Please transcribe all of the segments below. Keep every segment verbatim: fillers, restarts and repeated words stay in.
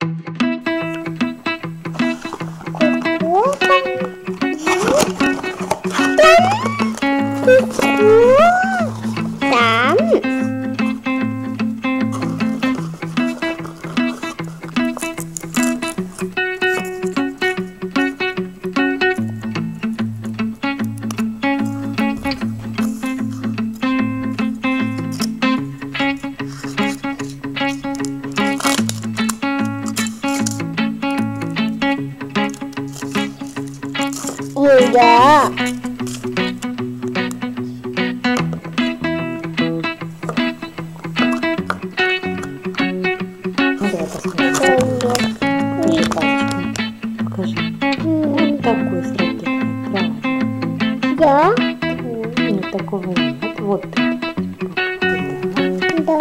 Да. Давай посмотрим. Покажи пальчиком. Покажи. Вот такой с ракеткой. Правильно. Да? Нет, такого нет. Вот ты. Да.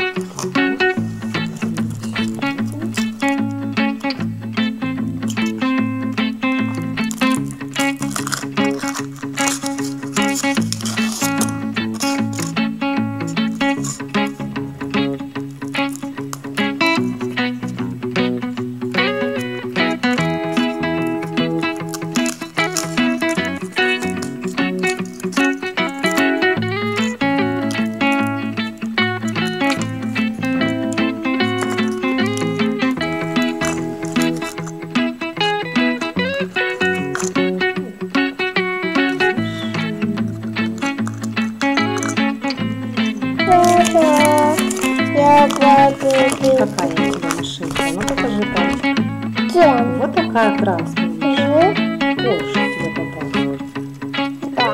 Какая у тебя машинка? Ну покажи пальчик. Кем? Вот такая красная. Ж. Больше тебе попало. Да.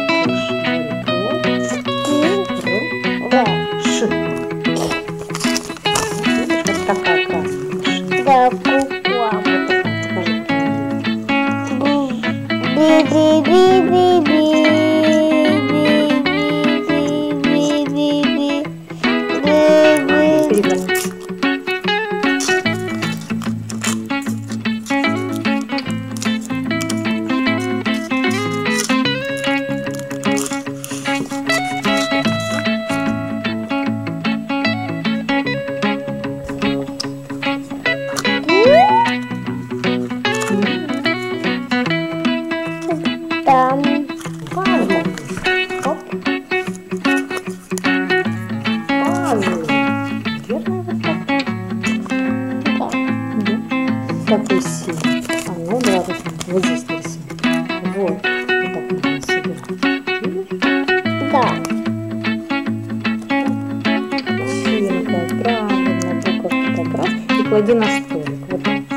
Да. Ш. Видишь, вот такая красная машинка. Да, кукла. Покажи. Би-би-би-би-би. Переверни. Там. Пазл. Оп. Пазл. Верно вот так? Да. Такой синий. А ну давай посмотрим. Вот здесь нарисуем. Вот. Вот так можно собирать. Видишь? Да. Синенькая, правильно. Буковки как раз. И клади на столик. Вот так.